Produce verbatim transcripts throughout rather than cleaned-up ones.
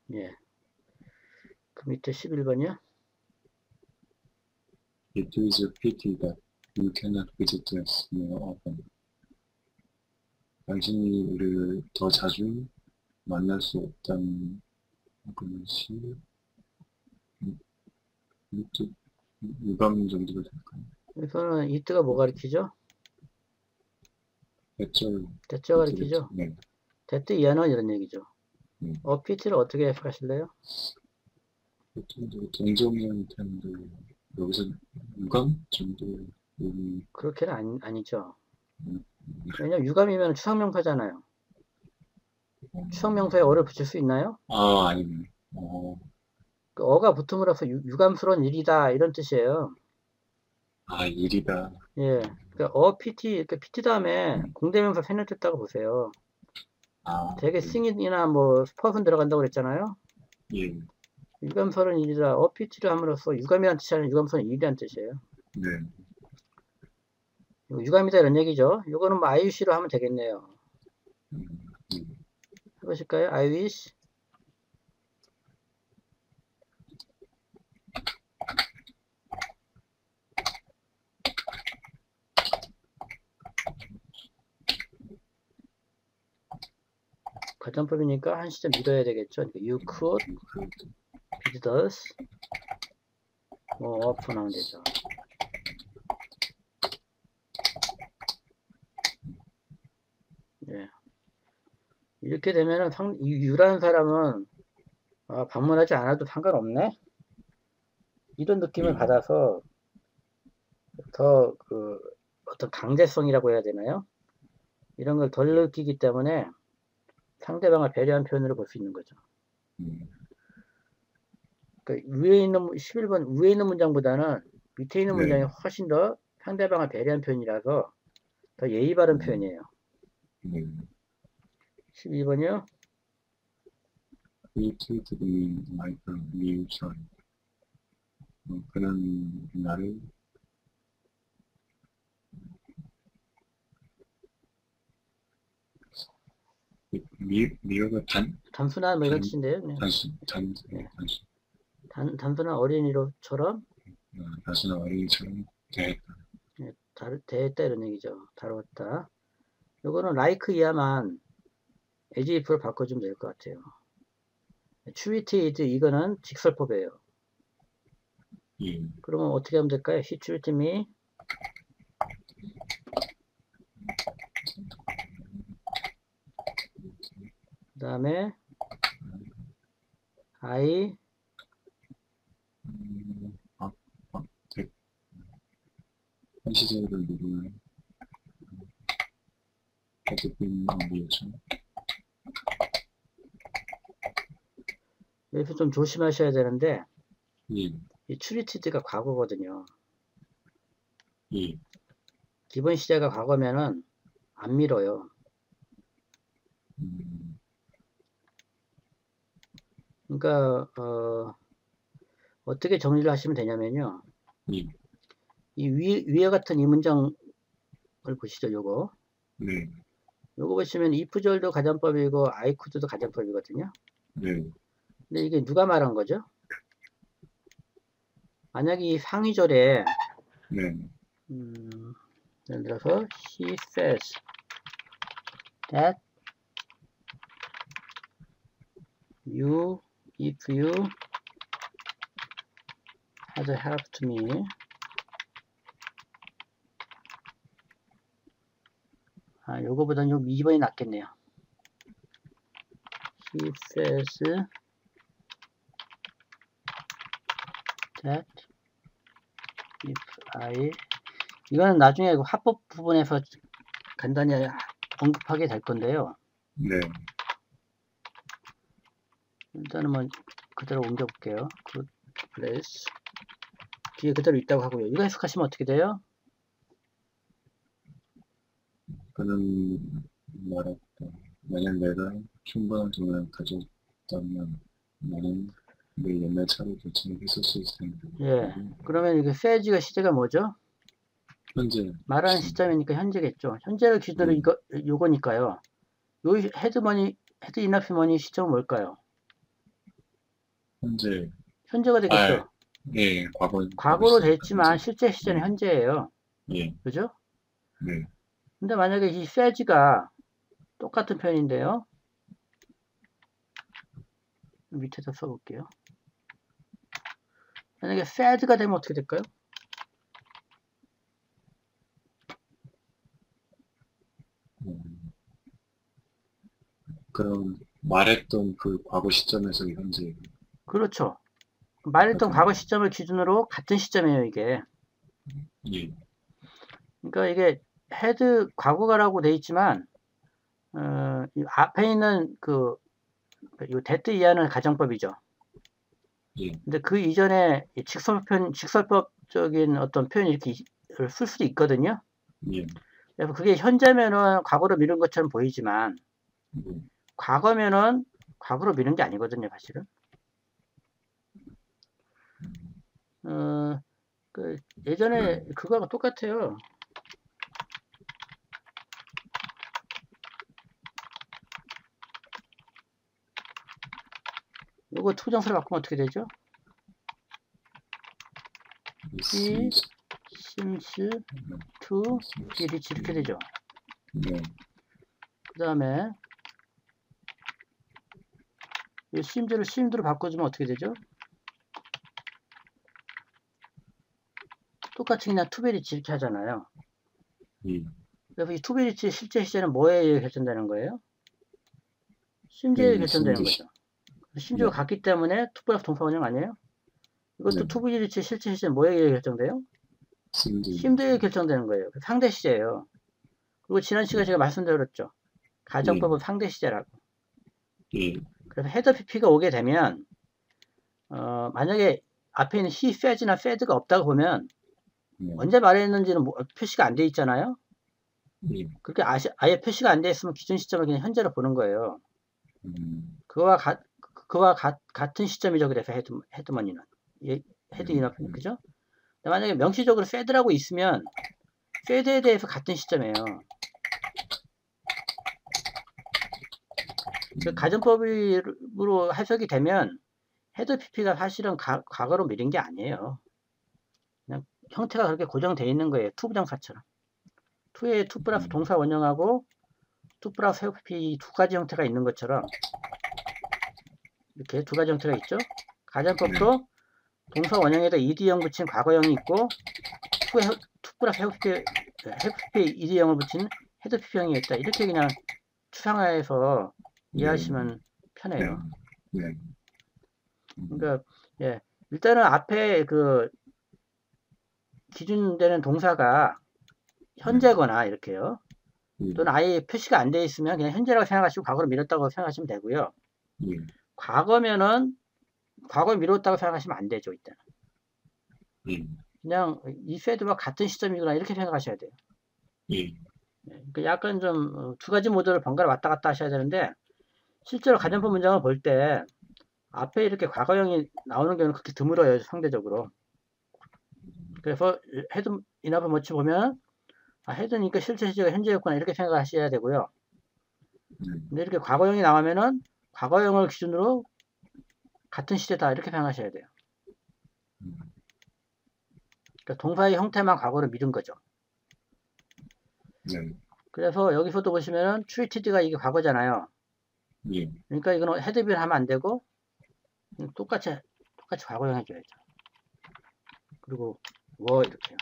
예. 그 밑에 십일 번이요. It is a pity that you cannot visit us more often. 당신이 우리를 더 자주 만날 수 없다는 것이 유감 정도가 될까요? 여기서는 it가 뭐 가리키죠? 대절. 대절 가리키죠? 네. that 이하는 이런 얘기죠. 네. 어 피티를 어떻게 해석하실래요? 동정이한테는 여기서 유감 정도. 그렇게는 아니, 아니죠. 왜냐면 유감이면 추상명사잖아요. 추상명사에 어를 붙일 수 있나요? 아, 아니네. 어. 그 어가 붙음으로써 유, 유감스러운 일이다 이런 뜻이에요. 아, 일이다. 예. 그러니까 어 pt, 그 pt 다음에 음. 공대명사 생략됐다고 보세요. 아, 되게 예. 승인이나 뭐 스퍼슨 들어간다고 그랬잖아요. 예. 유감스러운 일이다. 어 pt를 함으로써 유감이란 뜻이 아니라 유감스러운 일이란 뜻이에요. 네. 유감이다 이런 얘기죠. 이거는 뭐 I wish로 하면 되겠네요. 음, 음. 해보실까요? I wish. 가정법이니까 한 시점 믿어야 되겠죠. You could visit us more often 하면 되죠. 예. 이렇게 되면은 상, 유라는 사람은 아, 방문하지 않아도 상관없네? 이런 느낌을 음. 받아서 더 그 어떤 강제성이라고 해야 되나요? 이런 걸 덜 느끼기 때문에 상대방을 배려한 표현으로 볼 수 있는 거죠. 음. 그러니까 위에 있는 십일 번 위에 있는 문장보다는 밑에 있는 네. 문장이 훨씬 더 상대방을 배려한 표현이라서 더 예의 바른 음. 표현이에요. 음. 십이 번이요. We treated me like a new child. 어, 그는 나를 미, 미호가 단? 단순한 뭐 이런 뜻인데요. 단순, 단, 네. 단순. 단, 단순한 어린이로처럼 어, 단순한 어린이처럼 대했다. 네, 다루, 대했다 이런 얘기죠. 다루었다. 요거는 like 이하만 as if로 바꿔주면 될 것 같아요. treated 이거는 직설법이에요. 예. 그러면 어떻게 하면 될까요? He treated me 그 다음에 I 음, 아, 아, 대, 한시제를 누르면 어쨌든 어디였죠? 여기서 좀 조심하셔야 되는데 예. 이 treated가 과거거든요. 예. 기본 시제가 과거면은 안 밀어요. 음. 그러니까 어, 어떻게 정리를 하시면 되냐면요. 예. 이 위, 위에 같은 이 문장을 보시죠. 요거. 네. 요거 보시면 if절도 가정법이고 I could도 가정법이거든요. 네. 근데 이게 누가 말한 거죠? 만약에 이 상위절에 네. 음, 예를 들어서 he says that you if you had helped me 아, 요거보다는 요 이 번이 낫겠네요. He says that if I 이거는 나중에 합법 부분에서 간단히 언급하게 될 건데요. 네. 일단은 뭐 그대로 옮겨 볼게요. good place 뒤에 그대로 있다고 하고요. 이거 해석하시면 어떻게 돼요? 그는 말했다. 만약 내가 충분한 돈을 가졌다면 나는 내 옛날 차를 교체했었을 텐데. 예. 그러면 이게 says가 시제가 뭐죠? 현재. 말하는 시점이니까 현재겠죠. 현재를 기준으로 음. 이거 요거니까요. 요 헤드머니 헤드 이너피머니 시점은 뭘까요? 현재, 현재가 아, 되겠죠. 예, 과거, 과거 과거로 돼 시제니까 있지만 현재. 실제 시제는 예, 현재예요. 예, 그죠? 네, 근데 만약에 이 says가 똑같은 표현인데요. 밑에다 써볼게요. 만약에 sad가 되면 어떻게 될까요? 음, 그럼 말했던 그 과거 시점에서 현재 그렇죠. 말했던 똑같은, 과거 시점을 기준으로 같은 시점이에요, 이게. 예, 그러니까 이게 had 과거가라고 돼 있지만 어, 이 앞에 있는 그, 이 that 이하는 가정법이죠. 예, 근데 그 이전에 직설편, 직설법적인 어떤 표현이 이렇게 쓸 수도 있거든요. 예, 그래서 그게 현재면은 과거로 미룬 것처럼 보이지만 예, 과거면은 과거로 미룬 게 아니거든요, 사실은. 어, 그 예전에 네, 그거하고 똑같아요. 이거 투정사를 바꾸면 어떻게 되죠? He 있- seems to be rich 이렇게 되죠. 네, 그 다음에 이 seems를 seemed로 바꿔주면 어떻게 되죠? 똑같이 그냥 to be rich 이렇게 하잖아요. 예, 그래서 이 to be rich 실제 시제는 뭐에 의해 결정되는 거예요? seems에 의해 예, 결정되는 신듯이, 거죠. 심지어 네, 같기 때문에 to 플러스 동사원형 아니에요? 네, 이것도 to be rich 실제 시제는 뭐에 의해 결정돼요? 신듯, seemed에 의해 결정되는 거예요. 상대 시제예요. 그리고 지난 시간에 제가 말씀드렸죠. 예, 가정법은 상대 시제라고. 예, 그래서 헤더 피피가 오게 되면 어, 만약에 앞에 있는 he, says나 said가 없다고 보면 네, 언제 말했는지는 뭐, 표시가 안 돼 있잖아요. 예, 그렇게 아시, 아예 표시가 안 돼 있으면 기준 시점을 그냥 현재로 보는 거예요. 음, 그와 가, 그와 가, 같은 시점이죠. 그래서 헤드, 헤드머니는 예, 헤드 음, 이너프는 음, 그죠? 만약에 명시적으로 said라고 있으면 said에 대해서 같은 시점이에요. 그 음, 가정법으로 해석이 되면 헤드 피피가 사실은 가, 과거로 미린 게 아니에요. 그냥 형태가 그렇게 고정되어 있는 거예요. 투 부정사처럼. 투에 투 플러스 음, 동사 원형하고 투 플러스 헤드 피피 두 가지 형태가 있는 것처럼 이렇게 두 가지 형태가 있죠. 네, 가정법도 동사 원형에다 이디형 붙인 과거형이 있고 투에 투 플러스 헤드 피피, 헤드 피피 이디형을 붙인 헤드 피피형이 있다. 이렇게 그냥 추상화해서 네, 이해하시면 네, 편해요. 네, 음, 그러니까 예, 일단은 앞에 그 기준되는 동사가 네, 현재거나 이렇게요. 예, 또는 아예 표시가 안 돼 있으면 그냥 현재라고 생각하시고 과거로 미뤘다고 생각하시면 되고요. 예, 과거면은 과거에 미뤘다고 생각하시면 안 되죠. 일단 예, 그냥 이 세드와 같은 시점이구나 이렇게 생각하셔야 돼요. 예, 그러니까 약간 좀 두 가지 모드를 번갈아 왔다 갔다 하셔야 되는데 실제로 가정법 문장을 볼 때 앞에 이렇게 과거형이 나오는 경우는 그렇게 드물어요. 상대적으로. 그래서 헤드 인하브 머치 보면 아, 헤드니까 실제 시제가 현재였구나 이렇게 생각하셔야 되고요. 네, 근데 이렇게 과거형이 나오면은 과거형을 기준으로 같은 시제다 이렇게 생각하셔야 돼요. 음, 그러니까 동사의 형태만 과거로 미룬 거죠. 네, 그래서 여기서도 보시면은 treated가 이게 과거잖아요. 예, 그러니까 이거는 헤드비를 하면 안 되고 똑같이 똑같이 과거형 해줘야죠. 그리고 were 이렇게요.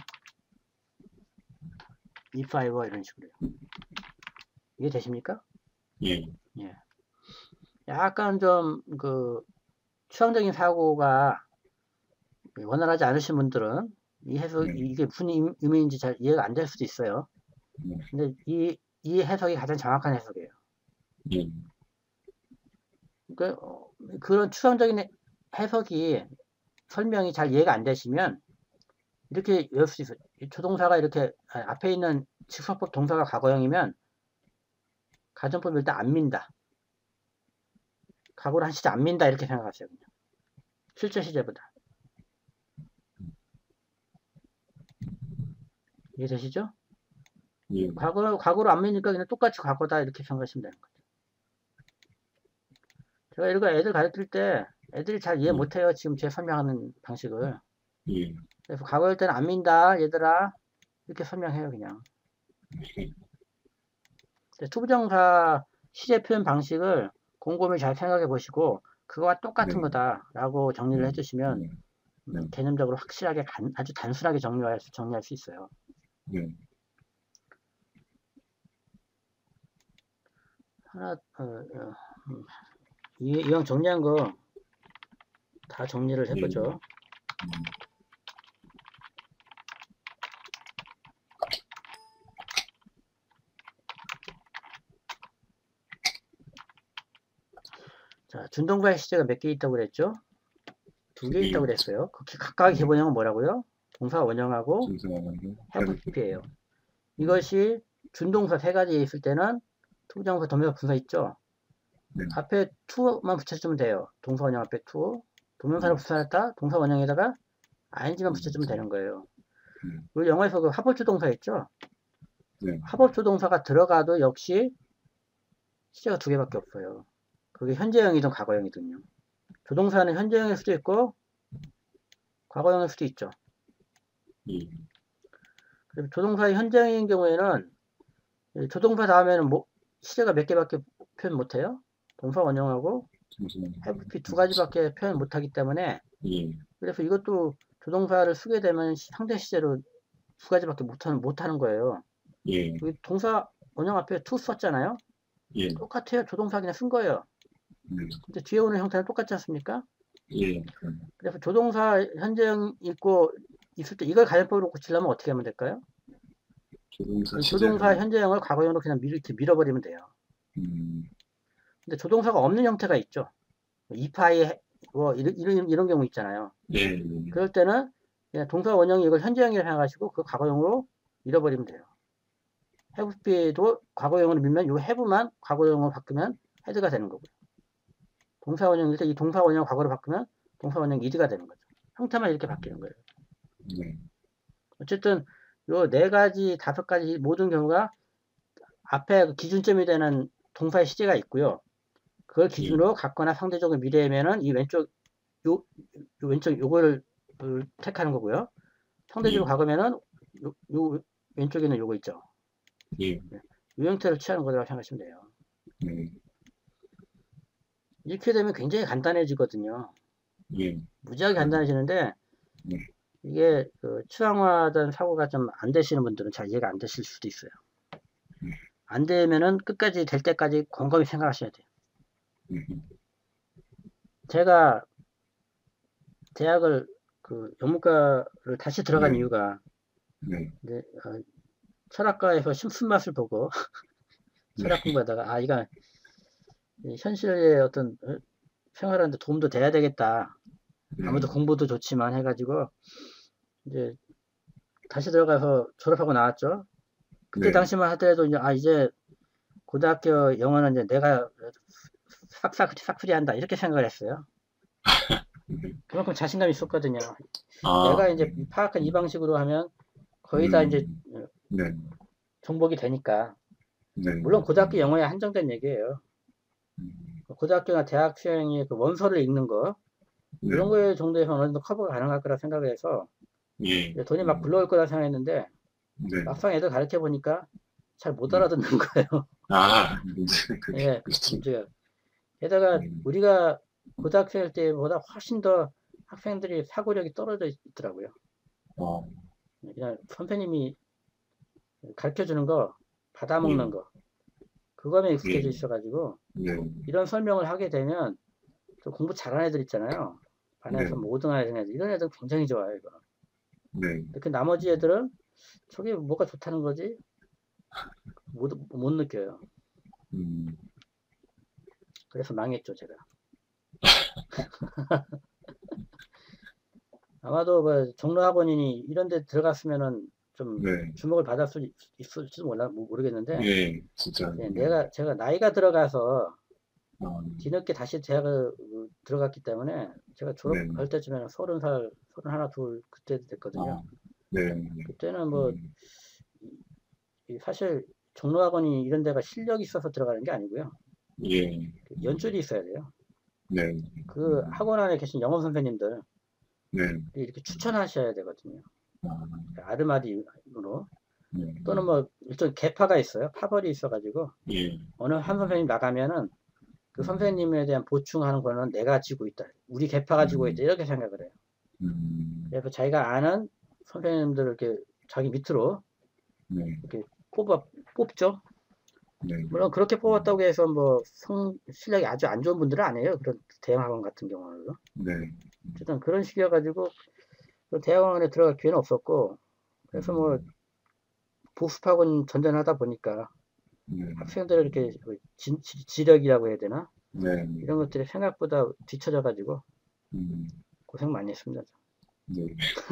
if I were 이런 식으로요. 이해 되십니까? 예, 예. 약간 좀 그 추상적인 사고가 원활하지 않으신 분들은 이 해석 네, 이게 무슨 의미인지 잘 이해가 안 될 수도 있어요. 네, 근데 이, 이 해석이 가장 정확한 해석이에요. 예, 그러니까 어, 그런 추상적인 해석이 설명이 잘 이해가 안 되시면 이렇게 외울 수 있어요. 조동사가 이렇게 앞에 있는 직설법 동사가 과거형이면 가정법 일단 안 민다. 과거를 한 시제 안 민다 이렇게 생각하세요. 그냥. 실제 시제보다. 이해되시죠? 예, 과거, 과거로 안 미니까 그냥 똑같이 과거다 이렇게 생각하시면 되는 거죠. 제가 이거 애들 가르칠 때 애들이 잘 이해 예, 못해요. 지금 제 설명하는 방식을. 예, 그래서 과거일 때는 안 민다, 얘들아. 이렇게 설명해요, 그냥. 예, 투부정사 시제 표현 방식을 곰곰이 잘 생각해 보시고, 그거와 네, 똑같은 거다라고 정리를 네, 해주시면, 네, 네, 음, 개념적으로 확실하게, 간- 아주 단순하게 정리할 수, 정리할 수 있어요. 네, 하나, 어, 어, 음, 이, 이왕 정리한 거 다 정리를 예, 해보죠. 음, 자, 준동사의 시제가 몇 개 있다고 그랬죠? 두 개 예, 있다고 그랬어요. 그 각각의 네, 기본형은 뭐라고요? 동사 원형하고 순수하게 have 해볼 pp예요. 네, 이것이 준동사 세 가지에 있을 때는 투부정사, 동명사, 분사 있죠? 네, 앞에 to만 붙여주면 돼요. 동사 원형 앞에 to. 동명사를 네, 붙여놨다. 동사 원형에다가 ing만 음, 붙여주면 되는 거예요. 네, 우리 영어에서 그 합법주 동사 있죠? 네, 합법주 동사가 들어가도 역시 시제가 두 개밖에 없어요. 그게 현재형이든 과거형이든요. 조동사는 현재형일 수도 있고 과거형일 수도 있죠. 예, 그리고 조동사의 현재형인 경우에는 조동사 다음에는 뭐 시제가 몇 개밖에 표현 못해요. 동사 원형하고 잠시만요. have p 두 가지밖에 표현 못하기 때문에 예, 그래서 이것도 조동사를 쓰게 되면 상대 시제로 두 가지밖에 못하는, 못하는 거예요. 예, 동사 원형 앞에 to 썼잖아요. 예, 똑같아요. 조동사 그냥 쓴 거예요. 네, 근데 뒤에 오는 형태는 똑같지 않습니까? 예, 그럼 그래서 조동사 현재형 있고 있을 때 이걸 가정법으로 고치려면 어떻게 하면 될까요? 조동사 조동사 시제를, 현재형을 과거형으로 그냥 밀, 이렇게 밀어버리면 돼요. 음, 근데 조동사가 없는 형태가 있죠. if, 뭐 이런, 이런, 이런 경우 있잖아요. 예, 예, 그럴 때는 그냥 동사 원형이 이걸 현재형이라 생각하시고 그 과거형으로 밀어버리면 돼요. have도 과거형으로 밀면 이 have만 과거형으로 바꾸면 head가 되는 거고요. 동사 원형일 때 이 동사 원형 과거로 바꾸면 동사 원형 id가 되는 거죠. 형태만 이렇게 바뀌는 거예요. 네, 어쨌든 요 네 가지, 다섯 가지 모든 경우가 앞에 기준점이 되는 동사의 시제가 있고요. 그걸 예, 기준으로 갖거나 상대적으로 미래면은 이 왼쪽 요, 요 왼쪽 요거를 택하는 거고요. 상대적으로 예, 과거면은 요, 요 왼쪽에는 요거 있죠. 예, 이 형태를 취하는 거라고 생각하시면 돼요. 네, 이렇게 되면 굉장히 간단해지거든요. 예, 무지하게 그럼, 간단해지는데 네, 이게 그 추상화된 사고가 좀 안 되시는 분들은 잘 이해가 안 되실 수도 있어요. 네, 안 되면은 끝까지 될 때까지 곰곰이 생각하셔야 돼요. 네, 제가 대학을 그 영문과를 다시 들어간 네, 이유가 네, 이제 어, 철학과에서 심슨맛을 보고 네, 철학 공부하다가 아 이거 현실의 어떤 어, 생활하는데 도움도 돼야 되겠다. 네, 아무도 공부도 좋지만 해가지고 이제 다시 들어가서 졸업하고 나왔죠. 그때 네, 당시만 하더라도 이제 아 이제 고등학교 영어는 이제 내가 싹싹 싹쓸이한다 이렇게 생각을 했어요. 네, 그만큼 자신감이 있었거든요. 아, 내가 네, 이제 파악한 이 방식으로 하면 거의 다 이제 음, 네, 정복이 되니까. 네, 물론 고등학교 음, 영어에 한정된 얘기예요. 음, 고등학교나 대학 수행의 그 원서를 읽는 거 네, 이런 거에 정도에서 어느 정도 커버가 가능할 거라 생각을 해서 예, 돈이 막 음, 굴러올 거라 생각했는데 네, 막상 애들 가르쳐 보니까 잘 못 네, 알아듣는 거예요. 아, 문제, 그게, 예, 그렇죠. 문제가. 게다가 음, 우리가 고등학생 때보다 훨씬 더 학생들이 사고력이 떨어져 있더라고요. 어, 그냥 선생님이 가르쳐 주는 거, 예, 받아먹는 거, 그거에 예, 익숙해져 있어가지고 네, 이런 설명을 하게 되면 또 공부 잘하는 애들 있잖아요. 네, 반에서 뭐 오 등 하는 애들, 이런 애들 굉장히 좋아요, 이거. 네, 그 나머지 애들은 저게 뭐가 좋다는 거지? 못, 못 느껴요. 음, 그래서 망했죠, 제가. 아마도 그 종로학원이니 이런 데 들어갔으면은 좀 네, 주목을 받을 수 있, 있을지도 몰라, 모르겠는데, 예, 진짜, 예, 네, 내가, 제가 나이가 들어가서 어, 뒤늦게 다시 대학을 그, 들어갔기 때문에 제가 네, 졸업할 때쯤에는 서른 살, 서른 하나, 둘 그때 됐거든요. 아, 네, 네, 그때는 뭐 음, 사실 종로학원이 이런 데가 실력이 있어서 들어가는 게 아니고요. 예, 음, 연줄이 있어야 돼요. 네, 그 학원 안에 계신 영어 선생님들 네, 이렇게 추천하셔야 되거든요. 아, 아르마디로 네, 또는 뭐 일종 계파가 있어요. 파벌이 있어가지고 예, 어느 한 선생님 나가면은 그 음, 선생님에 대한 보충하는 거는 내가 지고 있다. 우리 계파가 지고 있다. 음, 이렇게 생각을 해요. 음, 그래서 자기가 아는 선생님들을 이렇게 자기 밑으로 네, 이렇게 뽑아 뽑죠. 네, 물론 그렇게 음, 뽑았다고 해서 뭐 성, 실력이 아주 안 좋은 분들은 아니에요. 그런 대형 학원 같은 경우는. 네, 어쨌든 그런 식이어가지고 그 대학원에 들어갈 기회는 없었고 그래서 뭐 음, 보습학원 전전하다 보니까 네, 학생들을 이렇게 그 진, 지- 력이라고 해야 되나 네, 이런 것들이 생각보다 뒤처져가지고 음, 고생 많이 했습니다. 네.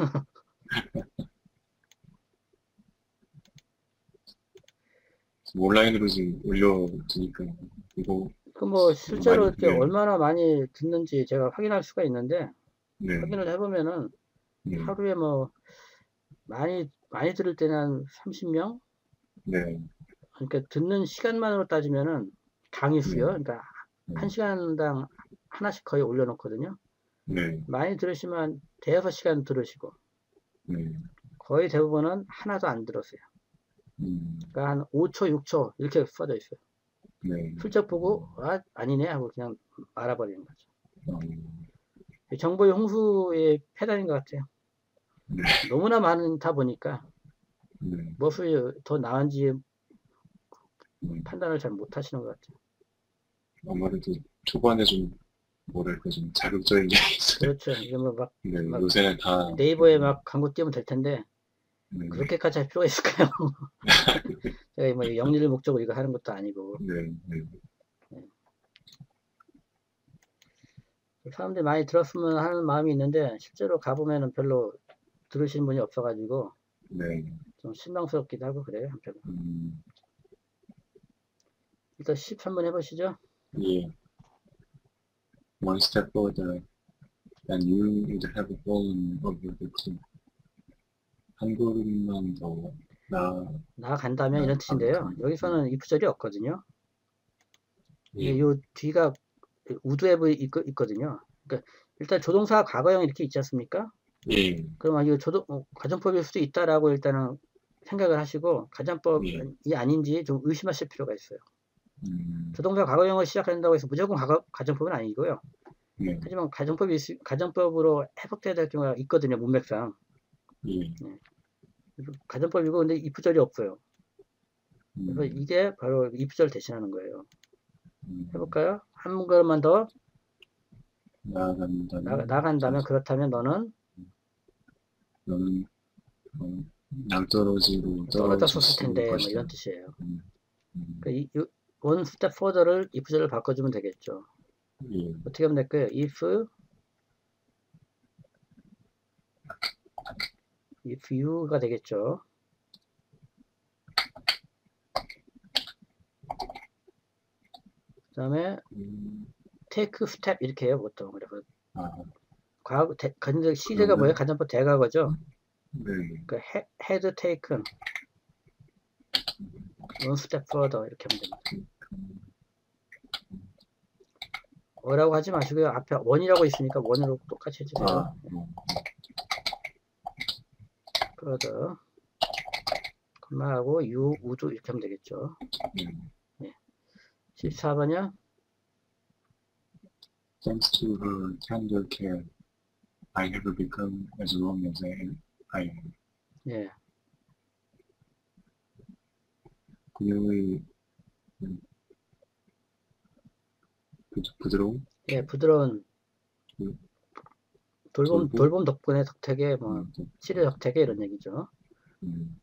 온라인으로 지금 올려두니까 이거 그 뭐 실제로 많이, 이렇게 네, 얼마나 많이 듣는지 제가 확인할 수가 있는데 네, 확인을 해보면은 네, 하루에 뭐 많이 많이 들을 때는 한 삼십 명. 네, 그러니까 듣는 시간만으로 따지면은 강의 네, 수요. 그러니까 네, 한 시간당 하나씩 거의 올려놓거든요. 네, 많이 들으시면 대여섯 시간 들으시고 네, 거의 대부분은 하나도 안 들었어요. 음, 그러니까 한 오 초, 육 초 이렇게 써져 있어요. 네, 슬쩍 보고 아 아니네 하고 그냥 말아버리는 거죠. 어, 정보의 홍수의 패단인 것 같아요. 네, 너무나 많다 보니까 네, 무엇이 더 나은지 네. 판단을 잘 못하시는 것 같아요. 아무래도 초반에 좀 뭐랄까 좀 자극적인 게 있어요. 그렇죠. 이게 뭐 막, 네, 막 요새는 다, 네이버에 막 광고 띄우면 될 텐데 네, 그렇게까지 할 필요가 있을까요? 제가 뭐 영리를 목적으로 이거 하는 것도 아니고 네, 네, 사람들이 많이 들었으면 하는 마음이 있는데 실제로 가보면은 별로 들으시는 분이 없어가지고 네, 좀 실망스럽기도 하고 그래요 한편으로. 음, 일단 십 한번 해보시죠. 예. One step further, and you would have fallen over the cliff. 한 걸음만 더 나, 나아간다면 이런 뜻인데요. 나아가면, 음, 여기서는 if절이 없거든요. 예, 이게 요 뒤가 우드에브 있거든요. 그러니까 일단 조동사 과거형 이렇게 있지 않습니까? 예, 그러면 이거 조동, 어, 가정법일 수도 있다라고 일단은 생각을 하시고 예, 가정법이 아닌지 좀 의심하실 필요가 있어요. 음, 조동사 과거형을 시작한다고 해서 무조건 과거, 가정법은 아니고요. 네, 하지만 가정법이 있, 가정법으로 해석돼야 될 경우가 있거든요. 문맥상. 예, 네. 가정법이고 근데 if절이 없어요. 그래서 음, 이게 바로 if절 대신하는 거예요. 음, 해볼까요? 한 걸음만 더 나, 나아간다면, 나간다면 그렇다면 너는 너는 어, 낭떠러지로 떨어졌었을 떨어졌을 텐데 뭐 것이다. 이런 뜻이에요. 음, 음, 그 이, 원 스텝 further를 if절을 바꿔주면 되겠죠. 예, 어떻게 하면 될까요? if if you가 되겠죠. 그 다음에 음, take step 이렇게 해요 보통. 그래서 아, 과거 대, 가정 시제가 뭐예요? 그러면, 가정법 대과거죠. 네, 그 had taken one step further 이렇게 하면 됩니다. 어라고 하지 마시고요. 앞에 원이라고 있으니까 원으로 똑같이 해주세요. 아, 뭐, further 콤마하고 you, would 이렇게 하면 되겠죠. 네. 네. 십사 번이요. Thanks to her tender care, I have become as long as I, I am. 예. 그녀의 음, 부, 부드러운 예, 부드러운 그 돌봄, 돌봄, 돌봄 덕분에 덕택에 뭐 음, 또, 치료 덕택에 이런 얘기죠. 음,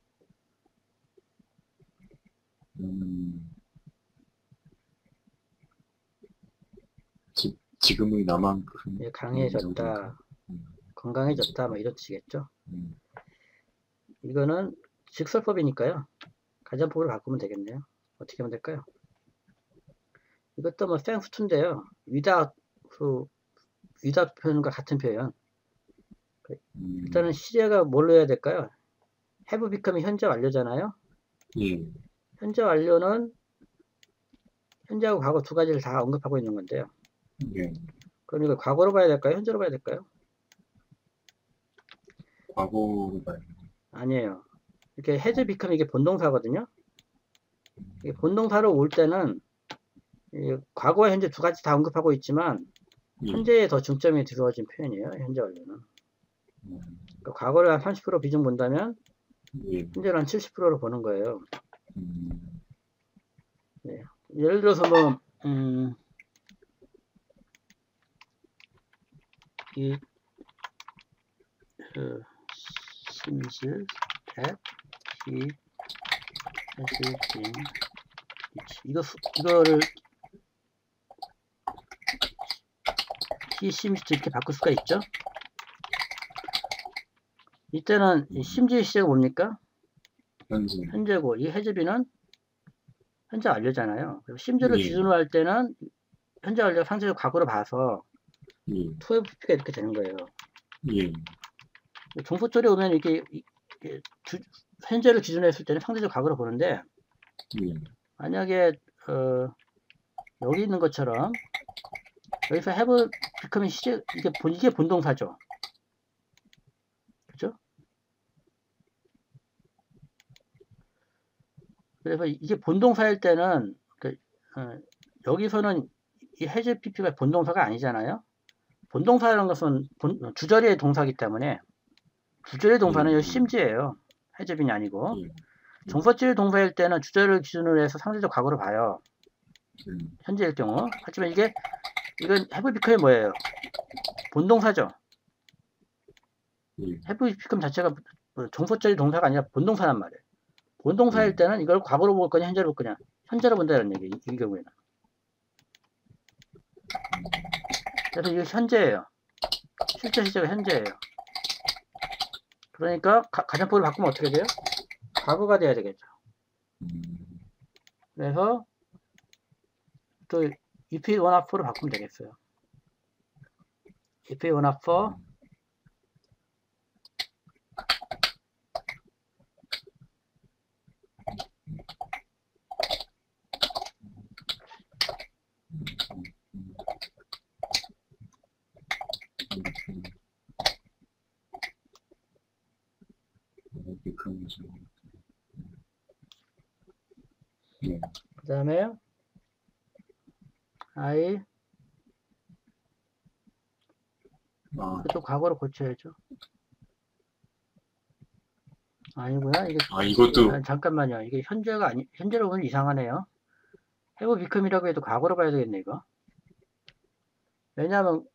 음, 지, 지금의 나만큼 예, 긍정적인가? 강해졌다, 음, 건강해졌다, 뭐 이런 뜻이겠죠. 음, 이거는 직설법이니까요. 가정법으로 바꾸면 되겠네요. 어떻게 하면 될까요? 이것도 뭐 thanks to인데요. without, 그, without 표현과 같은 표현. 음, 일단은 시제가 뭘로 해야 될까요? have become이 현재 완료잖아요. 예, 현재 완료는 현재하고 과거 두 가지를 다 언급하고 있는 건데요. 예, 그럼 이걸 과거로 봐야 될까요? 현재로 봐야 될까요? 과거로 봐요. 아니에요. 이렇게 has become 이게 본동사거든요. 이게 본동사로 올 때는 과거와 현재 두 가지 다 언급하고 있지만 예. 현재에 더 중점이 두어진 표현이에요. 현재 완료는. 음, 그러니까 과거를 한 삼십 퍼센트 비중 본다면 예. 현재를 한 칠십 퍼센트로 보는 거예요. 음, 네. 예를 들어서 뭐 음, 이 그, seems that he has been 이거 이거를 he seems to 이렇게 바꿀 수가 있죠. 이때는 심지의 시제가 뭡니까? 현재. 현재고 이 해제비는 현재 완료잖아요. 그리고 심지를 예. 기준으로 할 때는 현재 완료가 상대적 과거로 봐서 예. 투 에프피가 이렇게 되는 거예요. 예. 종속절에 오면 이게, 이게 주, 현재를 기준으로 했을 때는 상대적 과거로 보는데 예. 만약에 어, 여기 있는 것처럼 여기서 have become 시제 이게 본 이게 본동사죠. 그죠? 그래서 이게 본동사일 때는 그, 어, 여기서는 이 해제 피피가 본동사가 아니잖아요. 본동사라는 것은 본, 주절의 동사이기 때문에 주절의 동사는 예. 여기 심지예요. 해제빈이 아니고 예. 종서질 동사일 때는 주절을 기준으로 해서 상대적 과거를 봐요. 음, 현재일 경우. 하지만 이게 이건 have become 뭐예요? 본동사죠. 예. have become 자체가 종서질 동사가 아니라 본동사란 말이에요. 본동사일 때는 이걸 과거로 볼 거냐 현재로 볼 거냐. 현재로 본다는 얘기 이, 이 경우에는. 그래서 이거 현재예요. 실제 시제가 현재예요. 그러니까 가, 가정법을 바꾸면 어떻게 돼요? 과거가 돼야 되겠죠. 음, 그래서 또 if it were not for로 바꾸면 되겠어요. if it were not for 이렇게 그런 거죠. 예. 그 다음에 I 아, 이것도 과거로 고쳐야죠. 아니구나. 이게 아, 이것도, 아, 잠깐만요. 이게 현재가 아니 현재로 보면 이상하네요. have become이라고 해도 과거로 봐야 되겠네 이거. 왜냐하면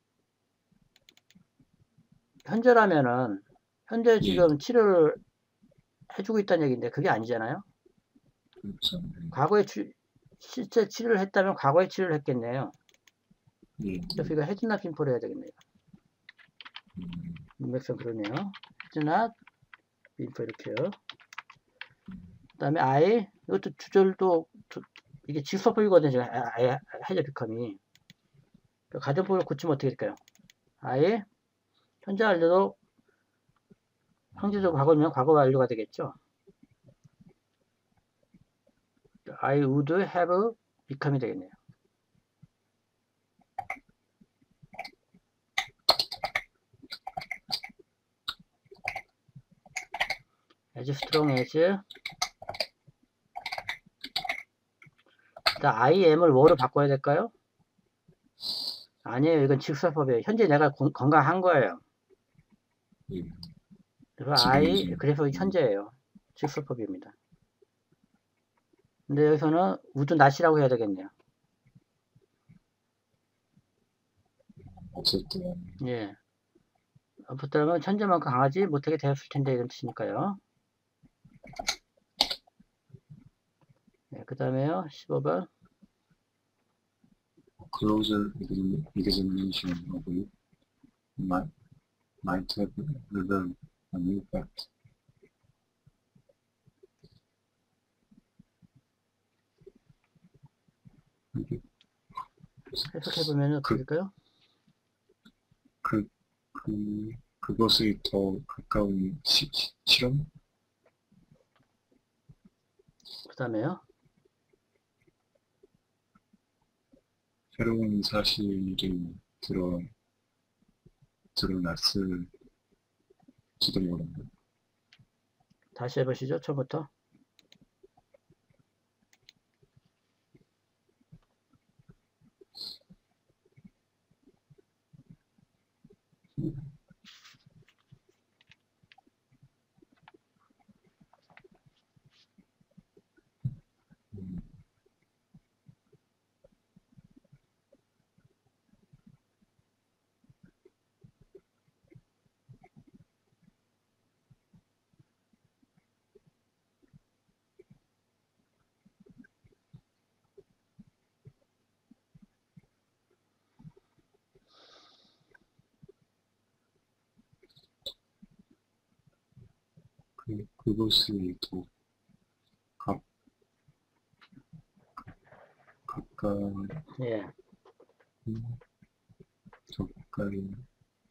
현재라면은 현재 예. 지금 치료를 해주고 있다는 얘기인데 그게 아니잖아요. 그렇죠. 과거에 치, 실제 치료를 했다면 과거에 치료를 했겠네요. 예. 그래서 이거 has not been포를 해야 되겠네요. 음, 문맥상 그러네요. has not been포 이렇게요. 그 다음에 I 이것도 주절도 이게 직서법이거든요. I has become이. 가정법을 고치면 어떻게 될까요? I 현재 완료도 상대적 과거면 과거 완료가 되겠죠. I would have become이 되겠네요. as strong as I am을 뭐로 바꿔야 될까요? 아니에요. 이건 직설법이에요. 현재 내가 고, 건강한 거예요. 예. 그래서 지금 I 이제, 그래서 현재예요. 직설법입니다. 근데 여기서는 would not이라고 해야 되겠네요. 어쨌든, 예. 붙들면 현재만큼 강하지 못하게 되었을 텐데 이런 뜻이니까요. 네, 그 다음에요. 십오 번. closer examination of it might, might have revealed a new fact. 이게 해석해보면 어떻게 될까요? 그, 그, 그것이 더 가까운 시, 시, 실험? 그 다음에요. 새로운 사실이 드러, 드러났을지도 모른다. 다시 해보시죠. 처음부터. 음, 그, 그것이 더 가, 가까이, 예. 음, 가까이,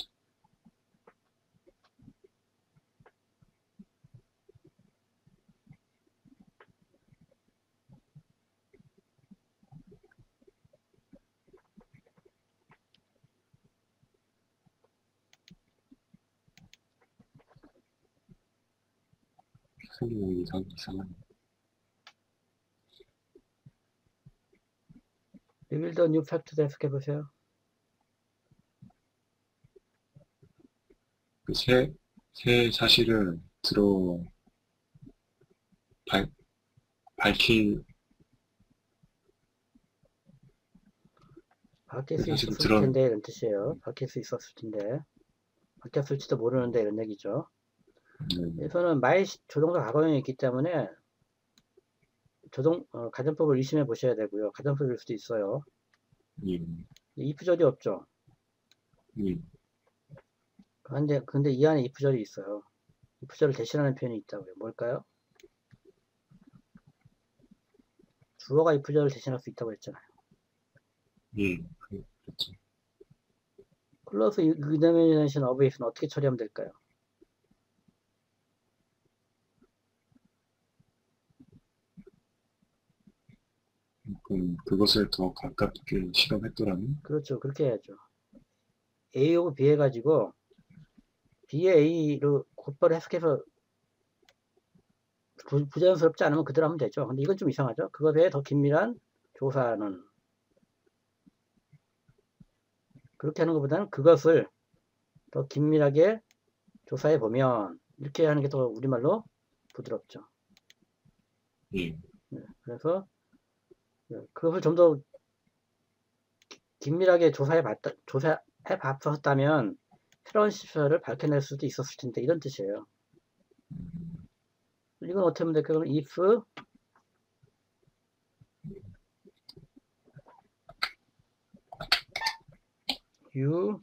소리 이상, 이상한, Reveal the new fact 해석해 보세요. 그 새, 새 사실을 들어, 밝, 밝힐, 바뀔 그 수 사실을 있었을 드러, 텐데 이런 뜻이에요. 바뀔 수 있었을 텐데. 바뀌었을지도 모르는데 이런 얘기죠. 네, 여기서는 might 조동사 과거형이 있기 때문에 조동 어, 가정법을 의심해 보셔야 되고요. 가정법일 수도 있어요. 예, if절이 없죠. 예, 근데 근데 이 안에 if절이 있어요. if절을 대신하는 표현이 있다고요. 뭘까요? 주어가 if절을 대신할 수 있다고 했잖아요. 예, 그, 그렇죠. 클로스 examination of if는 어떻게 처리하면 될까요? 그럼 그것을 더 가깝게 실험했더라면, 그렇죠. 그렇게 해야죠. A 오브 B 해가지고 B의 A로 곧바로 해석해서 부, 부자연스럽지 않으면 그대로 하면 되죠. 근데 이건 좀 이상하죠. 그것에 더 긴밀한 조사는 그렇게 하는 것보다는 그것을 더 긴밀하게 조사해 보면 이렇게 하는 게 더 우리말로 부드럽죠. 예, 네, 그래서 그것을 좀 더 긴밀하게 조사해 봤다, 조사해 봤었다면 새로운 시설을 밝혀낼 수도 있었을 텐데 이런 뜻이에요. 이건 어떻게 하면 될까요? if you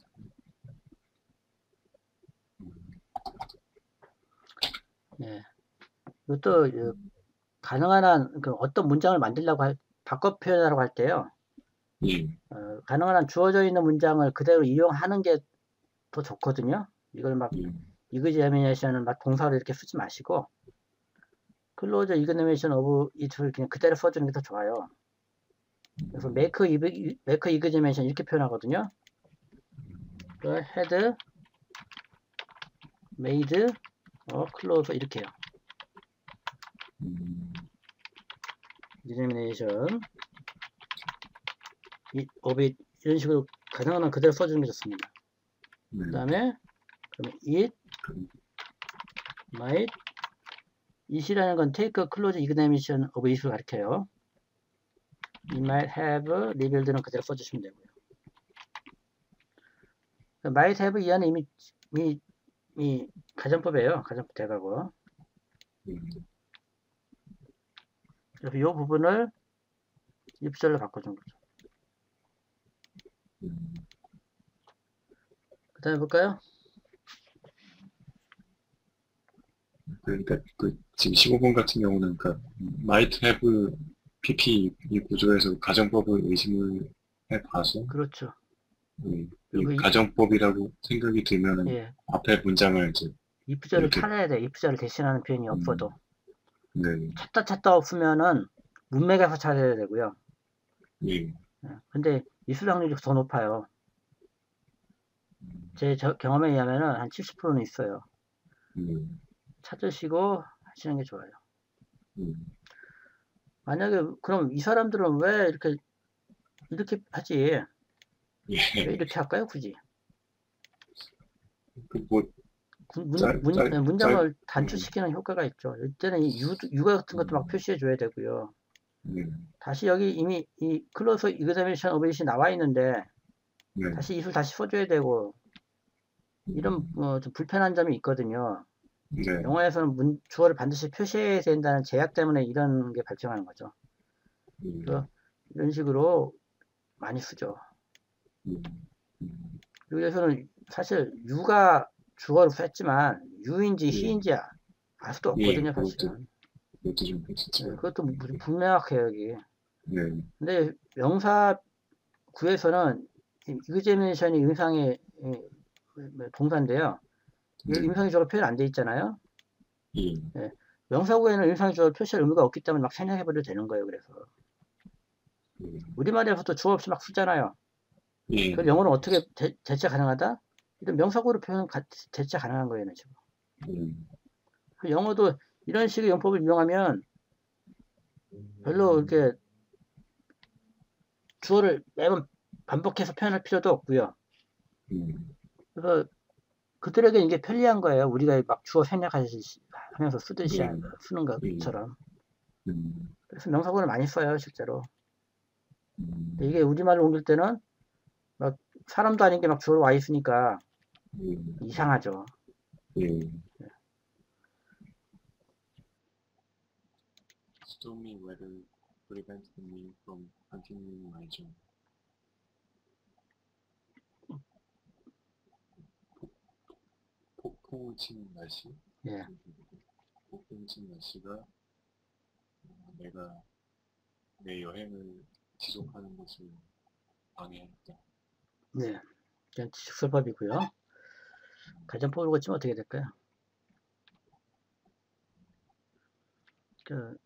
네. 이것도 가능한 한 그 어떤 문장을 만들려고 할, 바꿔 표현하라고 할 때요. 예, 어, 가능한 한 주어져 있는 문장을 그대로 이용하는 게 더 좋거든요. 이걸 막 예, 이그제미네이션을 막 동사로 이렇게 쓰지 마시고 클로즈 이그제미네이션 오브 이트를 그냥 그대로 써주는 게 더 좋아요. 그래서 make make 이그제미네이션 이렇게 표현하거든요. 그 had made 어 클로즈 이렇게요. 음, 이그제미네이션 오브 이런 식으로 가능한 한 그대로 써주는 게 좋습니다. 네, 그 다음에 그러면 it 그, might it이라는 건 take a close examination of it을 가리켜요. it might have revealed는 그대로 써주시면 되고요. might have 이 안에 이미, 이미, 이미 가정법이에요. 가정법 대가고. 음, 그래서 이 부분을 if절로 바꿔준 거죠. 음. 그 다음에 볼까요? 그러니까 그 지금 십오 번 같은 경우는 그 might have pp 이 구조에서 가정법을 의심을 해봐서 그렇죠. 이, 이 그리고 이, 가정법이라고 생각이 들면은 예, 앞에 문장을 이제 if절을 이렇게 찾아야 돼. if절을 대신하는 표현이 음, 없어도. 네, 찾다 찾다 없으면은 문맥에서 찾아야 되고요. 예, 예, 근데 있을 확률이 더 높아요. 제 저 경험에 의하면은 한 칠십 퍼센트는 있어요. 음, 찾으시고 하시는 게 좋아요. 음, 만약에 그럼 이 사람들은 왜 이렇게 이렇게 하지? 예. 왜 이렇게 할까요? 굳이 그 뭐, 문, 문, 짧, 문- 짧, 짧, 문장을 음, 단축시키는 효과가 있죠. 이때는 이 유, 유가 같은 것도 막 음, 표시해 줘야 되고요. 음, 다시 여기 이미 이 클로즈 이그자미네이션 오브젝이 나와 있는데 네, 다시 이술 다시 써줘야 되고 이런 음, 어, 좀 불편한 점이 있거든요. 네, 영어에서는 문, 주어를 반드시 표시해야 된다는 제약 때문에 이런 게 발생하는 거죠. 그래서 음, 이런 식으로 많이 쓰죠. 음, 음, 여기에서는 사실 유가 주어로 썼지만 유인지 예, 시인지 알 수도 예, 없거든요, 그것도, 사실은. 그것도 좀 네, 괜찮죠. 그것도 무- 불명확해요, 여기. 네, 근데 명사 구에서는 이그제미네이션이 임상의 동사인데요. 이거 네, 임상의 주어로 표현 안 돼 있잖아요. 예, 예, 명사구에는 임상의 주어를 표시할 의무가 없기 때문에 막 생략해버려도 되는 거예요. 그래서 예, 우리말에서도 주어 없이 막 쓰잖아요. 예, 그걸 영어는 어떻게 대, 대체 가능하다? 이런 명사구로 표현 가, 대체 가능한 거예요, 지금. 음, 영어도 이런 식의 용법을 이용하면 별로 이렇게 주어를 매번 반복해서 표현할 필요도 없고요. 음, 그래서 그들에게 이게 편리한 거예요. 우리가 막 주어 생략하면서 쓰듯이 네, 쓰는 예, 것처럼. 음, 그래서 명사구를 많이 써요, 실제로. 근데 음, 이게 우리말로 옮길 때는 막 사람도 아닌 게 막 주어로 와 있으니까 예, 이상하죠. 예. Stormy weather prevented me from continuing my journey. 폭풍을 치는 날씨, 예. 폭풍을 치는 날씨가 어, 내가 내 여행을 지속하는 것을 방해했다. 네. 그냥 지식설법이고요. 가정법으로 고치면 어떻게 될까요? 그,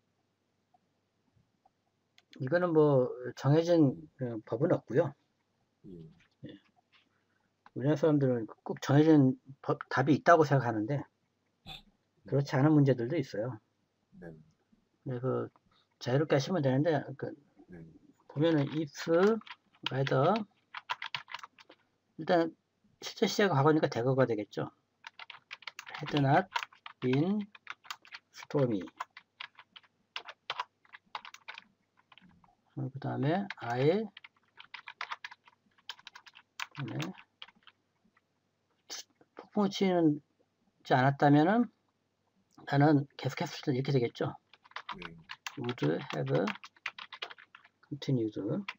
이거는 뭐 정해진 어, 법은 없고요. 예, 예. 우리나라 사람들은 꼭 정해진 법, 답이 있다고 생각하는데 그렇지 않은 문제들도 있어요. 네, 그래서 자유롭게 하시면 되는데 그 네, 보면은 if, whether 일단 실제 시제가 과거니까 대거가 되겠죠. had 예, not been stormy. 그 다음에 I 네. 폭풍을 치지 않았다면은 나는 계속했을 때 이렇게 되겠죠. 네, would have continued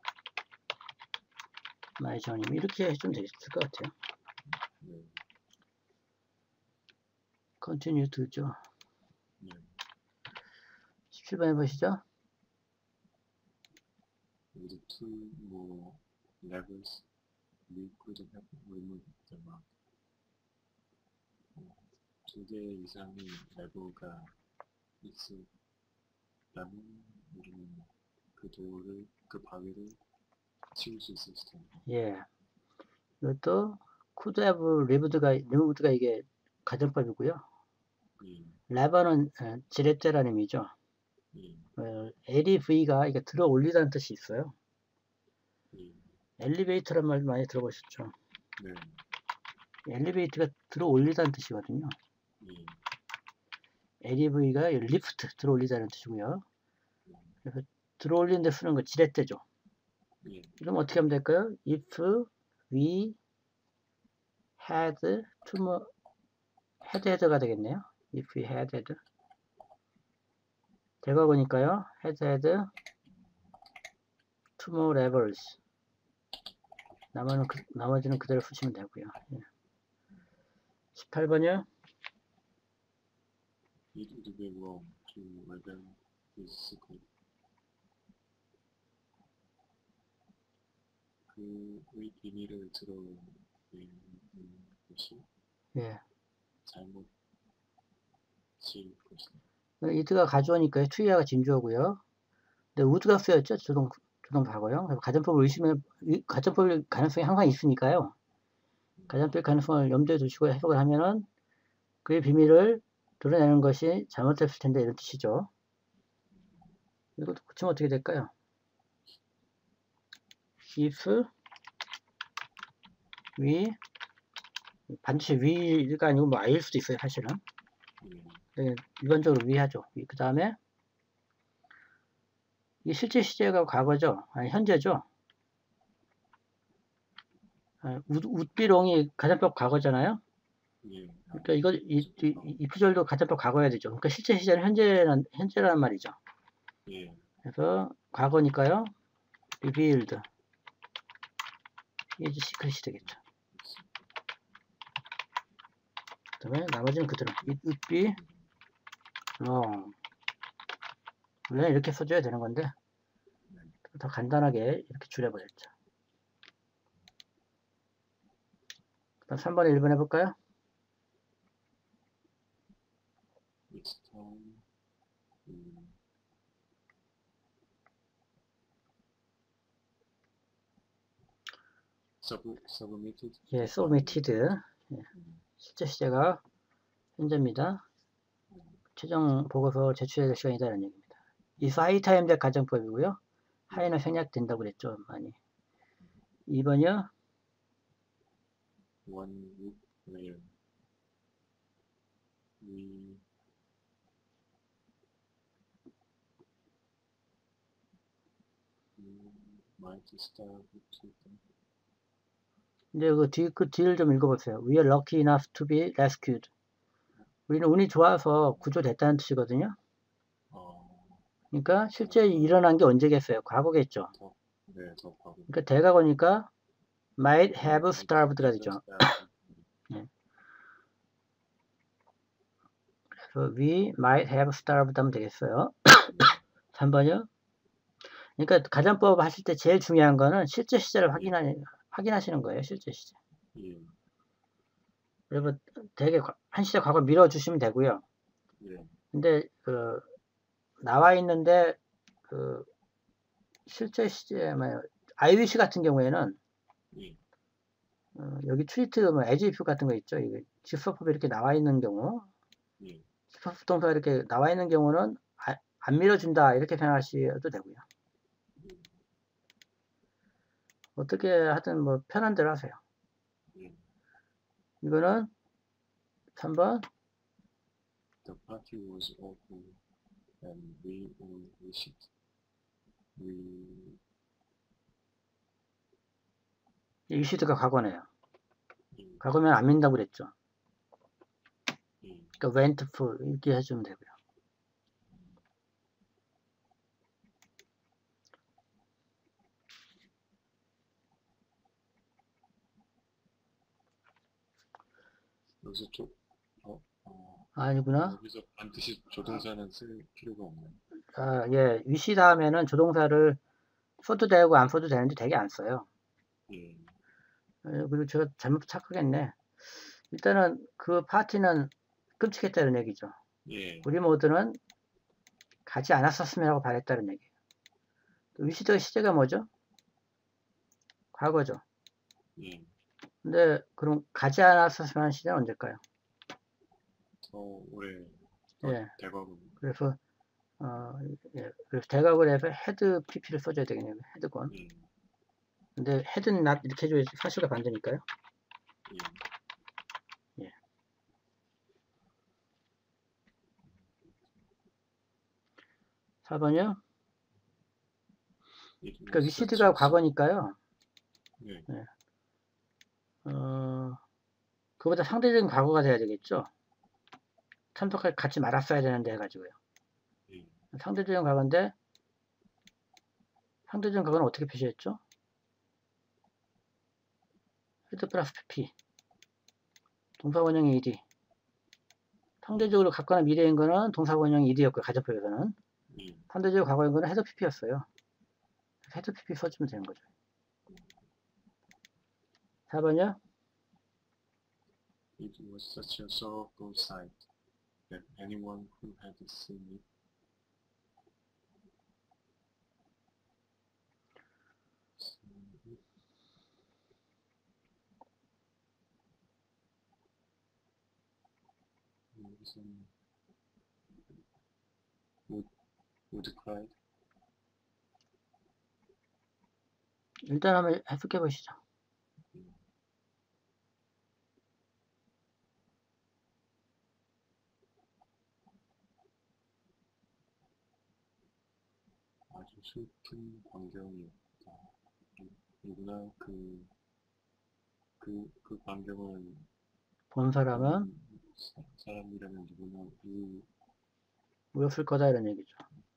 my journey 이렇게 해주면 되겠을 것 같아요. 네, continued죠. 네. 십칠 번 해보시죠. With two more levels, we could have removed the mark. 두 개 이상의 레버가 있었다면 우리는 그 도어를, 그 방해를 치울 수 있었을 텐데. 예. 이것도 could have removed가, removed가 이게 가정법이고요. 예, 레버는 지렛대라는 의미죠. 예, 어, 엘이브이가 이게 들어 올리다는 뜻이 있어요. 예, 엘리베이터란 말 많이 들어보셨죠? 네, 엘리베이터가 들어 올리다는 뜻이거든요. 예, 엘이브이가 리프트 들어 올리다는 뜻이고요. 그래서 들어 올리는 데 쓰는 거 지렛대죠. 예, 이러면 어떻게 하면 될까요? If we had two more, had had가 되겠네요. If we had had. 대과거니까요. had had two more levels. 나머지는, 그, 나머지는 그대로 쓰시면 되고요. 예. 십팔 번이요. It would be wrong to reveal his secret. 그의 비밀을 드러내는 것이 예. 잘못일 것이다. 이드가 가주어니까요. 투이아가 진주어고요. 근데 우드가 쓰였죠. 조동, 조동 과거요. 가정법을 의심해, 가정법일 가능성이 항상 있으니까요. 가장법의 가능성을 염두에 두시고 해석을 하면은 그의 비밀을 드러내는 것이 잘못됐을 텐데 이런 뜻이죠. 이것도 고치면 어떻게 될까요? if we 반드시 we가 아니고 뭐 I일 수도 있어요 사실은. 네, 일반적으로 we 하죠. 그 다음에 이 실제 시제가 과거죠. 아니 현재죠. 웃비롱이 가정법 과거잖아요. 그러니까 이거 이, 이, 이 구절도 가정법 과거여야 되죠. 그러니까 실제 시제는 현재란 현재란 말이죠. 그래서 과거니까요. revealed 이게 시크릿이 되겠죠. 그 다음에 나머지는 그대로 it would be wrong 원래 이렇게 써줘야 되는 건데 더 간단하게 이렇게 줄여버렸죠. 그 다음 삼 번에 일 번 해볼까요? submitted. 예, submitted. 예, 실제 시제가 현재입니다. 최종 보고서 제출해야 될 시간이다 라는 얘기입니다. 이 하이 타임제 가정법이고요. 하이는 생략된다고 그랬죠. 많이. 이 번이요. One week later, we might start to. 근데 그 뒤, 그 뒤를 좀 읽어보세요. We are lucky enough to be rescued. 우리는 운이 좋아서 구조됐다는 뜻이거든요. 그러니까 실제 일어난 게 언제겠어요? 과거겠죠. 네, 더 과거. 그러니까 대과거니까 might have starved가 되죠. 네. 그래서 we might have starved 하면 되겠어요. 삼 번이요. 그러니까 가정법 하실 때 제일 중요한 거는 실제 시제를 확인하, 확인하시는 거예요. 실제 시제. 그리고 되게 한 시제 과거 밀어주시면 되고요. 근데 그 나와 있는데 그 실제 시제 뭐 아이위시 같은 경우에는 어, 여기 트리트 뭐 as if 같은 거 있죠. 이게 직서법이 이렇게 나와 있는 경우 직서법 동사 이렇게 나와 있는 경우는 아, 안 밀어준다 이렇게 생각하셔도 되고요. 어떻게 하든 뭐 편한 대로 하세요. 이거는 삼 번. The party was awful and we all wished we 위시드가 과거네요. 과거면 안 민다고 그랬죠. 그러니까 went for 이렇게 해주면 되고요. 여기서 좀 어, 어, 아니구나. 여기서 반드시 조동사는 쓸 필요가 없나요? 아, 예, 위시 다음에는 조동사를 써도 되고 안 써도 되는데 되게 안 써요. 예. 예, 그리고 제가 잘못 착각했네. 일단은 그 파티는 끔찍했다는 얘기죠. 예. 우리 모두는 가지 않았었으면 하고 바랬다는 얘기예요. 위시드 시제가 뭐죠? 과거죠. 예. 근데 그럼 가지 않았었으면 하는 시제는 언제일까요? 더 오래 예. 대과거. 그래서 어, 예. 그래서 대각을 해서 헤드 피피를 써줘야 되겠네요. 헤드건. 예. 근데 헤드는 not 이렇게 해줘야지 사실과 반대니까요. 예. 예. 사 번이요. 그러니까 위시드가 과거니까요. 예. 예. 어, 그보다 상대적인 과거가 돼야 되겠죠. 참석할 갖지 말았어야 되는데 해가지고요. 예. 상대적인 과거인데 상대적인 과거는 어떻게 표시했죠? 헤드 플러스 피 동사원형이 ed 상대적으로 갖거나 미래인 거는 동사원형 ed였고요. 가정법에서는 예. 상대적으로 과거인 거는 헤드 pp였어요. 헤드 pp 써주면 되는 거죠. 사 번이요. It was such a sorrowful sight that anyone who had seen it 무슨 would would cry. 일단 한번 해석해 보시죠. 아주 슬픈 광경이었다. 누구나 그, 그, 그 광경을 본 사람은 보는 사- 사람이라면 누구나 우, 울었을 거다 이런 얘기죠.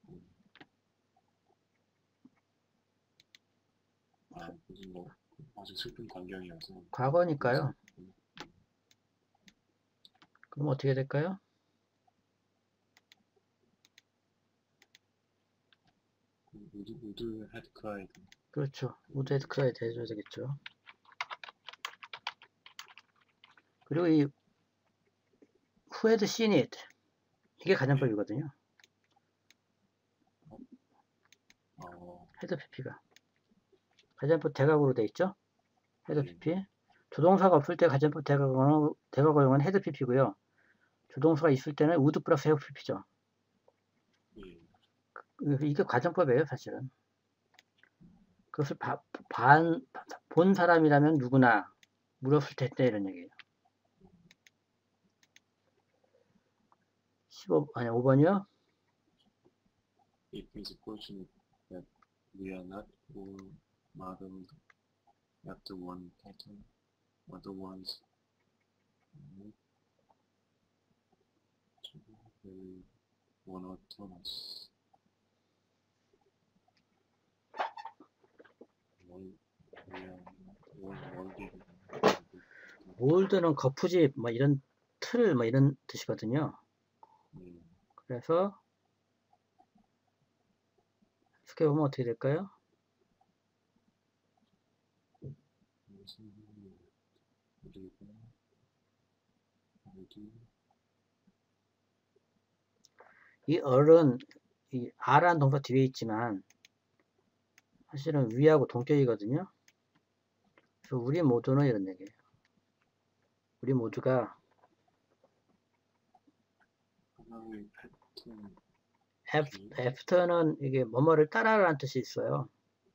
아, 무슨 뭐, 아주 슬픈 광경이어서. 과거니까요. 그럼 어떻게 될까요? 우드, 우드 had cried. 그렇죠. would have cried 해줘야 되겠죠. 그리고 이 who had seen it 이게 가정법이거든요. 어, had pp가 가정법 대각으로 돼 있죠. had 예. pp 조동사가 없을 때 가정법 대각어는 대각어용은 had pp고요. 조동사가 있을 때는 would 플러스 have pp죠. 예. 이게 가정법이에요, 사실은. 그것을 바, 반, 본 사람이라면 누구나 물었을 텐데 이런 얘기예요. 십오, 아니 오 번이요. It is fortunate that we are not all modeled after one pattern, otherwise very monotonous. 몰드는 거푸집 뭐 이런 틀 뭐 이런 뜻이거든요. 그래서 어떻게 보면 어떻게 될까요? 이 얼은 이 아라는 동사 뒤에 있지만 사실은 위하고 동격이거든요. 그래서 우리 모두는 이런 얘기예요. 우리 모두가 애프터는 이게 뭐뭐를 따라라는 뜻이 있어요.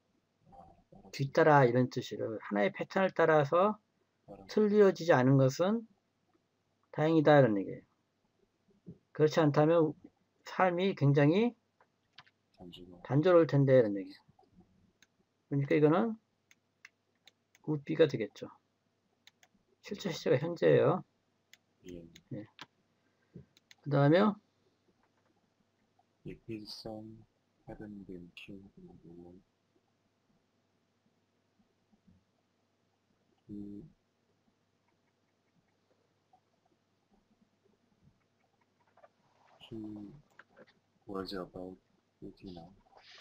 뒤따라 이런 뜻이로 하나의 패턴을 따라서 틀려지지 않은 것은 다행이다 이런 얘기예요. 그렇지 않다면 삶이 굉장히 단조로울 텐데 이런 얘기예요. 그러니까 이거는 우비가 되겠죠. 실제 시제가 현재예요. 예. 그 다음에 If his son hadn't been killed in the war, he he was about forty-nine.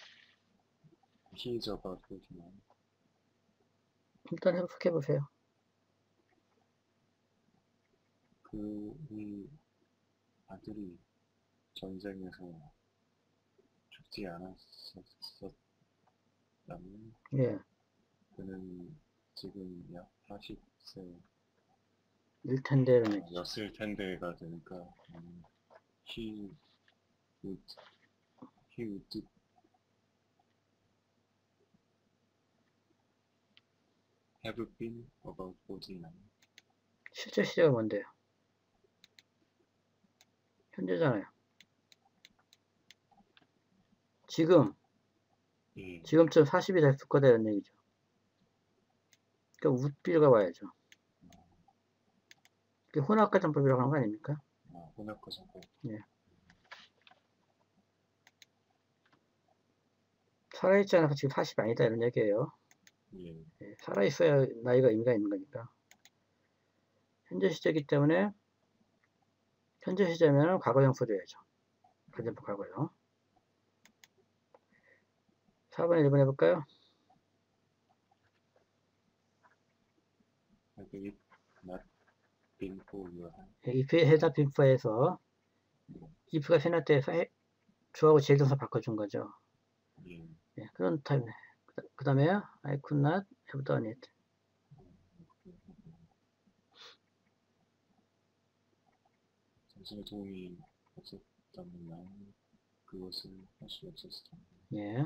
He is about forty-nine. 일단 해석해 보세요. 그이 아들이 전쟁에서 죽지 않았었다면 예. 그는 지금 약 사십 세 일 텐데 이런 얘기. 였을 텐데가 되니까 음, he would he would have been about forty-nine. 실제 시제가 뭔데요? 현재잖아요. 지금 예. 지금쯤 사십이 됐을 거다 이런 얘기죠. 그러니까 웃비가 와야죠. 그게 혼합가정법이라고 하는 거 아닙니까? 아, 혼합가정법. 예. 살아있지 않아서 지금 사십이 아니다 이런 얘기예요. 예. 예. 살아있어야 나이가 의미가 있는 거니까. 현재 시제이기 때문에 현재 시제면 과거형 써줘야죠. 가정법 과거형. 사 번에 일 번 해볼까요? Have it not been for your hand. if 해답 빈프에서 if가 생략 때에서 주하고 제일 동사 바꿔준 거죠. 예. 예, 그런 타입. 그 다음에 I could not have done it. 당신의 도움이 없었다면 난 그것을 할 수 없었을 텐데. 예.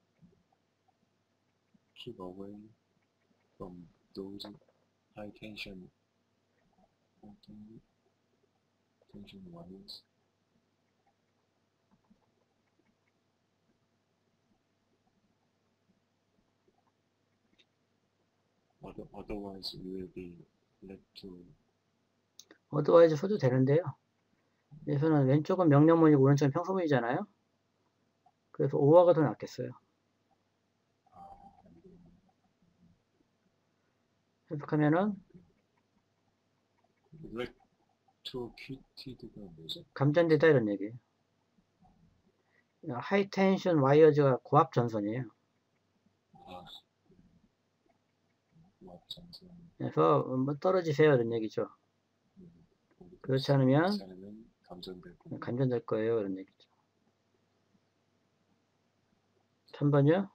Keep away from those high tension, high tension wires. Other, otherwise you will be led to 어드와이즈 써도 되는데요. 여기서는 왼쪽은 명령문이고 오른쪽은 평소문이잖아요. 그래서 오화가 더 낫겠어요. 해석하면은 electrocuted가 뭐죠? 감전되다 이런 얘기예요. 하이 텐션 와이어즈가 고압 전선이에요. 아, 고압 전선. 그래서 뭐 떨어지세요 이런 얘기죠. 그렇지 않으면 감전될 거예요. 감전될 거예요 이런 얘기죠. 삼 번이요.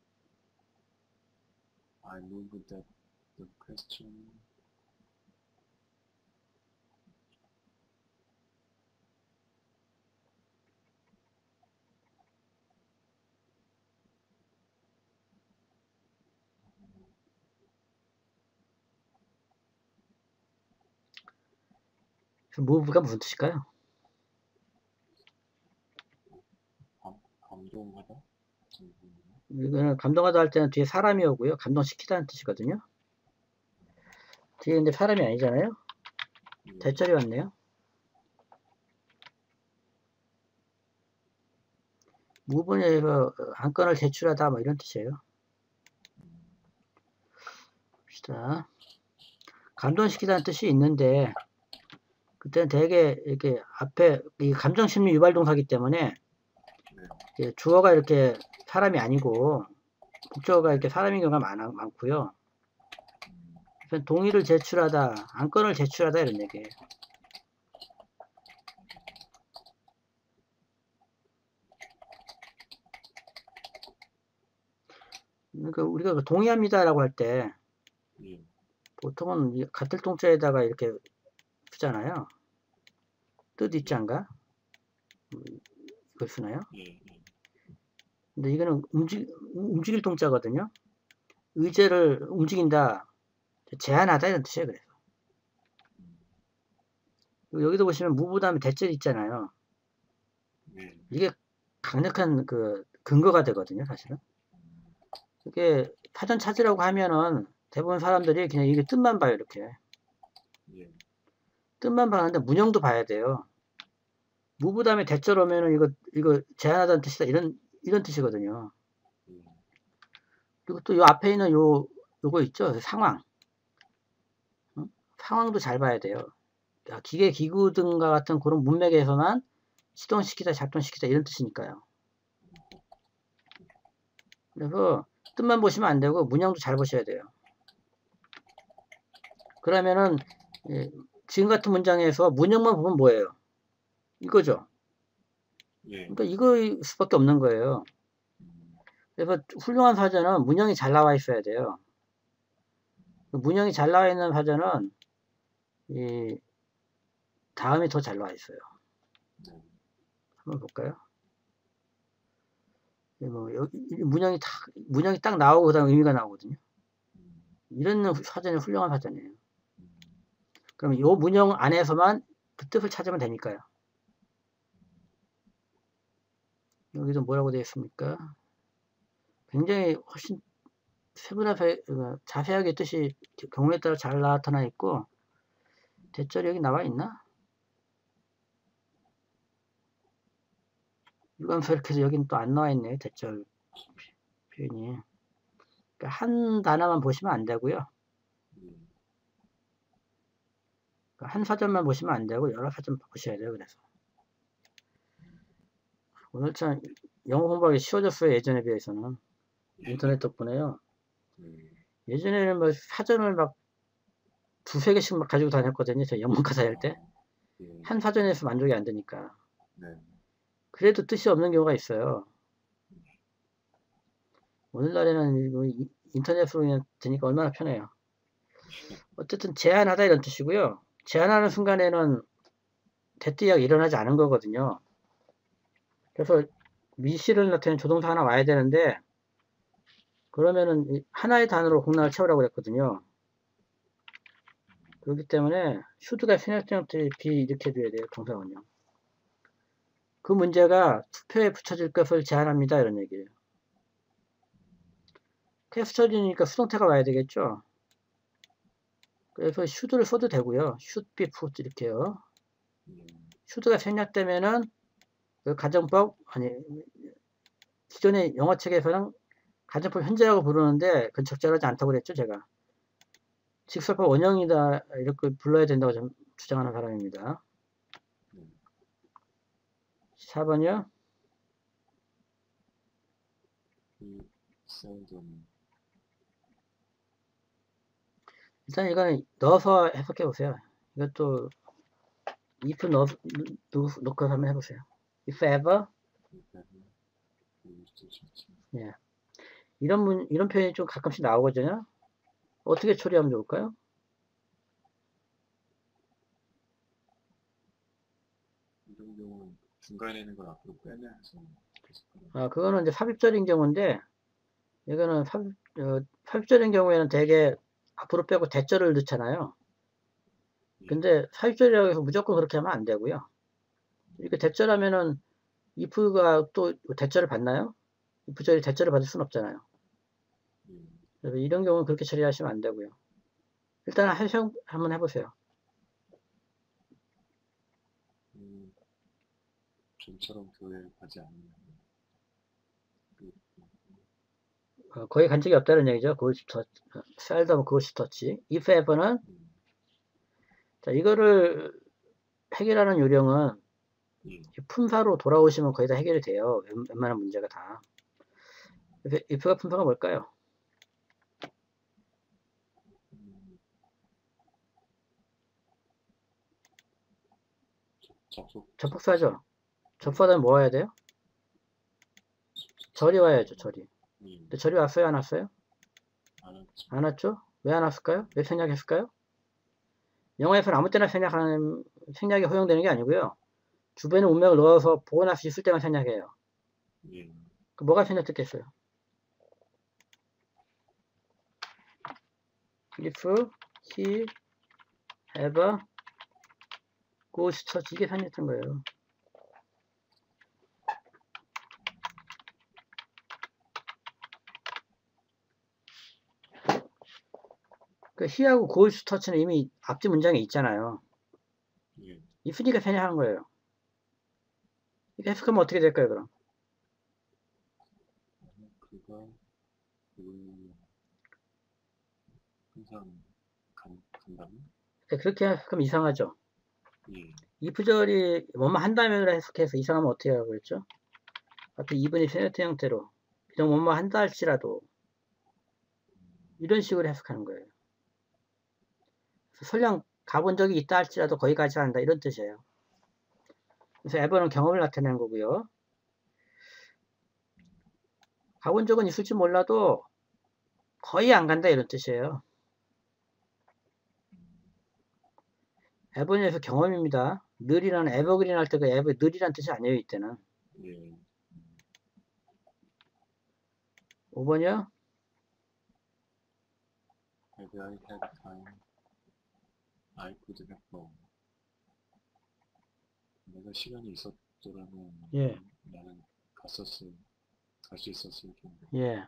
I move that the question move가 무슨 뜻일까요? 감, 감동하다? 이거는 감동하다 할 때는 뒤에 사람이 오고요. 감동시키다는 뜻이거든요. 뒤에 근데 사람이 아니잖아요. 대절이 왔네요. 무분에서 안건을 제출하다 뭐 이런 뜻이에요. 봅시다. 감동시키다는 뜻이 있는데 그때는 되게 이렇게 앞에 이 감정심리 유발 동사기 때문에 주어가 이렇게 사람이 아니고 목적어가 이렇게 사람인 경우가 많아, 많고요. 동의를 제출하다, 안건을 제출하다 이런 얘기예요. 그러니까 우리가 동의합니다라고 할 때 보통은 같을 동자에다가 이렇게 쓰잖아요. 뜻 있지 않가? 이걸 쓰나요? 근데 이거는 움직, 움직일 동자거든요. 의제를 움직인다, 제한하다 이런 뜻이에요. 그래서 여기도 보시면 무부 다음에 대절이 있잖아요. 이게 강력한 그 근거가 되거든요, 사실은. 이게 사전 찾으라고 하면은 대부분 사람들이 그냥 이게 뜻만 봐요, 이렇게. 뜻만 봐는데 문형도 봐야 돼요. 무부 다음에 대절 오면은 이거 이거 제한하다는 뜻이다 이런 이런 뜻이거든요. 그리고 또 요 앞에 있는 요 요거 있죠, 상황. 응? 상황도 잘 봐야 돼요. 기계 기구 등과 같은 그런 문맥에서만 시동시키다, 작동시키다 이런 뜻이니까요. 그래서 뜻만 보시면 안 되고 문형도 잘 보셔야 돼요. 그러면은 예, 지금 같은 문장에서 문형만 보면 뭐예요? 이거죠. 그러니까 이거일 수밖에 없는 거예요. 그래서 훌륭한 사전은 문형이 잘 나와 있어야 돼요. 문형이 잘 나와 있는 사전은 이 다음이 더 잘 나와 있어요. 한번 볼까요? 뭐 여기 문형이 딱 문형이 딱 나오고 그다음 의미가 나오거든요. 이런 사전이 훌륭한 사전이에요. 그럼 이 문형 안에서만 그 뜻을 찾으면 되니까요. 여기도 뭐라고 되어 있습니까? 굉장히 훨씬 세분화해 자세하게 뜻이 경우에 따라 잘 나타나 있고 대절이 여기 나와 있나? 유감서 이렇게 해서 여기는 또 안 나와 있네요. 대절 표현이. 그러니까 한 단어만 보시면 안 되고요. 한 사전만 보시면 안 되고 여러 사전 보셔야 돼요. 그래서 오늘 참 영어 공부하기 쉬워졌어요. 예전에 비해서는. 인터넷 덕분에요. 예전에는 뭐 사전을 막 두세 개씩 막 가지고 다녔거든요. 저 영문과 다닐 때. 한 사전에서 만족이 안 되니까. 그래도 뜻이 없는 경우가 있어요. 오늘날에는 인터넷으로 그냥 되니까 얼마나 편해요. 어쨌든 제한하다 이런 뜻이고요. 제한하는 순간에는 대띠약 일어나지 않은 거거든요. 그래서 미시를 나타내는 조동사 하나 와야 되는데 그러면은 하나의 단어로 공란을 채우라고 그랬거든요. 그렇기 때문에 슈드가 시놉틱 비 이렇게 돼야 돼요. 동사원요. 그 문제가 투표에 붙여질 것을 제한합니다. 이런 얘기예요. 테스트 처리니까 수동태가 와야 되겠죠. 그래서 슈드를 써도 되고요. should be put 이렇게요. should가 생략되면은 그 가정법 아니 기존의 영어책에서는 가정법 현재라고 부르는데 그건 적절하지 않다고 그랬죠 제가. 직설법 원형이다 이렇게 불러야 된다고 좀 주장하는 사람입니다. 사 번이요. 일단 이거는 넣어서 해석해 보세요. 이것도 if 넣어, 넣고 한번 해보세요. if ever 예. 이런 문, 이런 표현이 좀 가끔씩 나오거든요. 어떻게 처리하면 좋을까요? 이런 경우는 중간에 있는 걸 앞으로 빼내서 아, 그거는 이제 삽입절인 경우인데, 이거는 삽입, 어, 삽입절인 경우에는 대개 앞으로 빼고 대절을 넣잖아요. 근데 삽입절이라고 해서 무조건 그렇게 하면 안 되고요. 이렇게 대절하면은 if가 또 대절을 받나요? if절이 대절을 받을 수는 없잖아요. 그래서 이런 경우는 그렇게 처리하시면 안 되고요. 일단 해석 한번 해보세요. 음, 좀처럼 교회에 가지 않는 어, 거의 간 적이 없다는 얘기죠. 그것이 더, 셀덤 그것이 터치. if ever는, 자, 이거를 해결하는 요령은 품사로 돌아오시면 거의 다 해결이 돼요. 웬만한 문제가 다. if가 품사가 뭘까요? 접속 접속사죠. 접속사는 뭐 와야 돼요? 절이 와야죠. 절이. 근데 절이 왔어요? 안 왔어요? 안 왔죠? 왜 안 왔을까요? 왜 생략했을까요? 영어에서는 아무 때나 생략하는 생략이 허용되는 게 아니고요. 주변에 운명을 넣어서 보관할 수 있을 때만 생략해요. 그 뭐가 생략됐겠어요? if he ever goes to church 이게 생략된 거예요. 그 he하고 goes to church는 이미 앞뒤 문장에 있잖아요. if니까 생략한 거예요. 이게 해석하면 어떻게 될까요, 그럼? 그가 그 항상 간, 간다면? 그렇게 해석하면 이상하죠. 예. if절이 뭐뭐 한다면으로 해석해서 이상하면 어떻게 하라고 그랬죠? 앞에 이분이 세네트 형태로 비록 뭐뭐 한다 할지라도 이런 식으로 해석하는 거예요. 설령 가본 적이 있다 할지라도 거기 가지 않는다 이런 뜻이에요. 그래서 에버는 경험을 나타내는 거고요. 가본 적은 있을지 몰라도 거의 안 간다 이런 뜻이에요. 에버에서 경험입니다. 늘이라는 에버그린 할 때 그 에버 늘이란 뜻이 아니에요 이때는. 예. 오 번이요. Have I had time? I could have gone. 내가 시간이 있었더라면 예. 나는 갔었을, 갈 수 있었을 텐데. 예.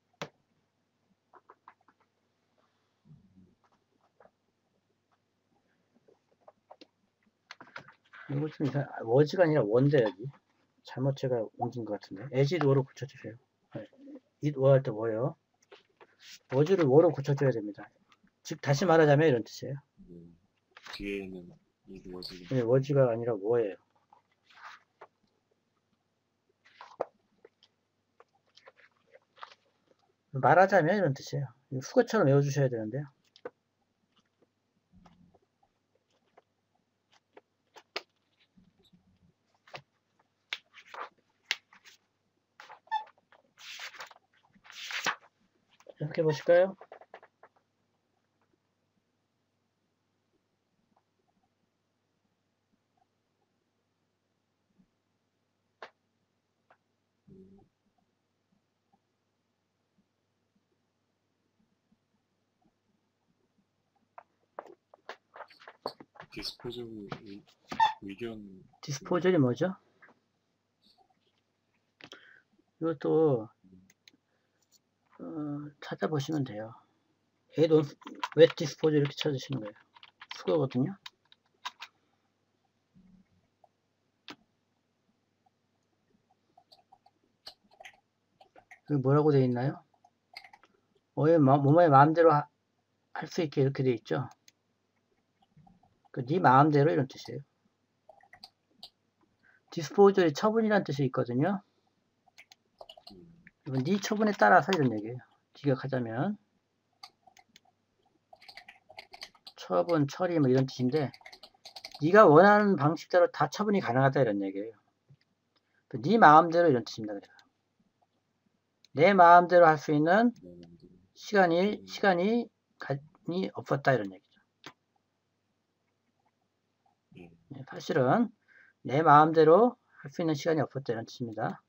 이거 좀 이상, 워즈가 아니라 원데 여기. 잘못 제가 옮긴 것 같은데. as it were로 고쳐주세요. it were 할 때 뭐예요? 워즈를 were로 고쳐줘야 됩니다. 즉 다시 말하자면 이런 뜻이에요. 네. 뒤에는 it was. 네, 워즈가 아니라 뭐예요? 말하자면 이런 뜻이에요. 수거처럼 외워주셔야 되는데요. 이렇게 보실까요? 디스포즈 의, 의견 디스포절이 뭐죠? 이것도 어, 찾아보시면 돼요. add on wet disposal 이렇게 찾으시는 거예요. 수거거든요. 여기 뭐라고 되어 있나요? 뭐의, 뭐의 마음대로 할 수 있게 이렇게 되어 있죠. 그 네 마음대로 이런 뜻이에요. 디스포절이 처분이라는 뜻이 있거든요. 이건 네 처분에 따라서 이런 얘기예요. 기억하자면 처분, 처리 뭐 이런 뜻인데 네가 원하는 방식대로 다 처분이 가능하다 이런 얘기예요. 네 마음대로 이런 뜻입니다. 그래서 내 마음대로 할 수 있는 시간이 시간이 이 없었다 이런 얘기죠. 사실은 내 마음대로 할 수 있는 시간이 없었다 이런 뜻입니다.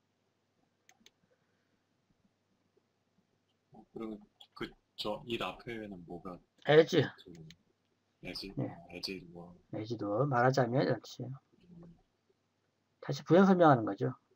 그러면 그저 일 앞에는 뭐가 as, as, 예. as 뭐 as도 말하자면 이런 뜻이에요. 다시 부연 설명하는 거죠.